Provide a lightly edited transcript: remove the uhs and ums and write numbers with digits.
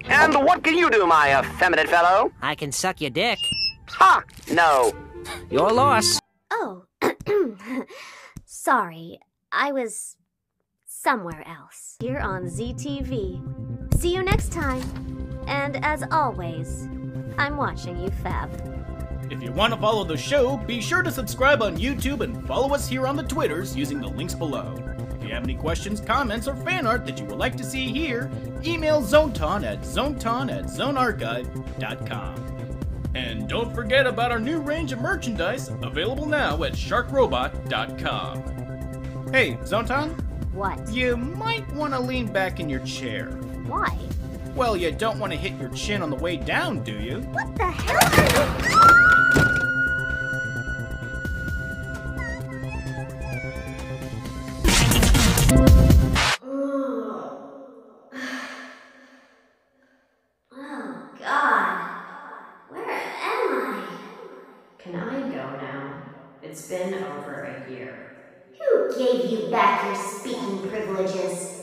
And what can you do, my effeminate fellow? I can suck your dick. Ha! No. Your loss. Oh, sorry. I was somewhere else. Here on ZTV. See you next time. And as always, I'm watching you, Fab. If you want to follow the show, be sure to subscribe on YouTube and follow us here on the Twitters using the links below. If you have any questions, comments, or fan art that you would like to see here, email Zoneton at zoneton@zonearchive.com. And don't forget about our new range of merchandise, available now at sharkrobot.com. Hey, Zoneton? What? You might want to lean back in your chair. Why? Well, you don't want to hit your chin on the way down, do you? What the hell are you... Can I go now? It's been over a year. Who gave you back your speaking privileges?